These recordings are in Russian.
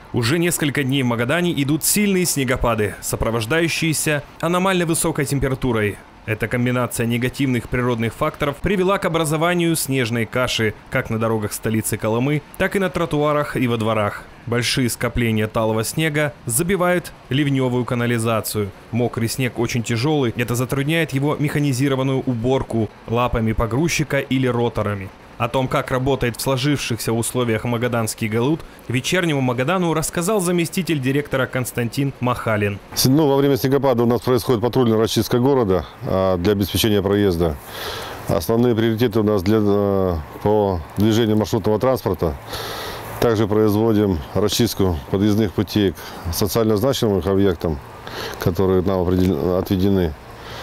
Уже несколько дней в Магадане идут сильные снегопады, сопровождающиеся аномально высокой температурой. Эта комбинация негативных природных факторов привела к образованию снежной каши как на дорогах столицы Колымы, так и на тротуарах и во дворах. Большие скопления талого снега забивают ливневую канализацию. Мокрый снег очень тяжелый, это затрудняет его механизированную уборку лапами погрузчика или роторами. О том, как работает в сложившихся условиях магаданский галут, вечернему Магадану рассказал заместитель директора Константин Махалин. Во время снегопада у нас происходит патрульная расчистка города для обеспечения проезда. Основные приоритеты у нас по движению маршрутного транспорта. Также производим расчистку подъездных путей к социально значимым объектам, которые нам отведены.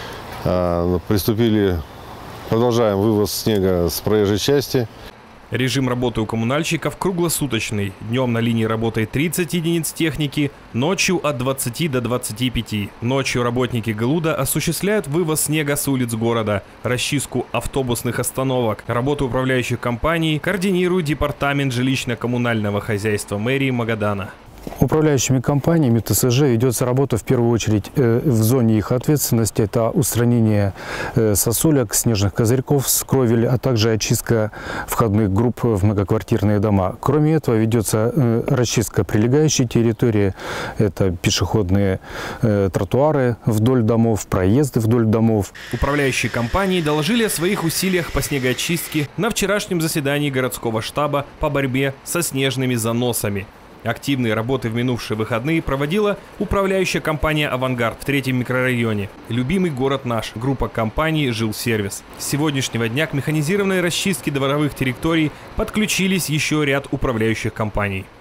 Продолжаем вывоз снега с проезжей части. Режим работы у коммунальщиков круглосуточный. Днем на линии работает 30 единиц техники, ночью от 20 до 25. Ночью работники ГЛУДа осуществляют вывоз снега с улиц города, расчистку автобусных остановок. Работу управляющих компаний координирует Департамент жилищно-коммунального хозяйства мэрии Магадана. Управляющими компаниями ТСЖ ведется работа в первую очередь в зоне их ответственности. Это устранение сосулек, снежных козырьков с кровель, а также очистка входных групп в многоквартирные дома. Кроме этого ведется расчистка прилегающей территории. Это пешеходные тротуары вдоль домов, проезды вдоль домов. Управляющие компании доложили о своих усилиях по снегоочистке на вчерашнем заседании городского штаба по борьбе со снежными заносами. Активные работы в минувшие выходные проводила управляющая компания «Авангард» в 3-м микрорайоне. Любимый город наш, группа компаний «Жилсервис». С сегодняшнего дня к механизированной расчистке дворовых территорий подключились еще ряд управляющих компаний.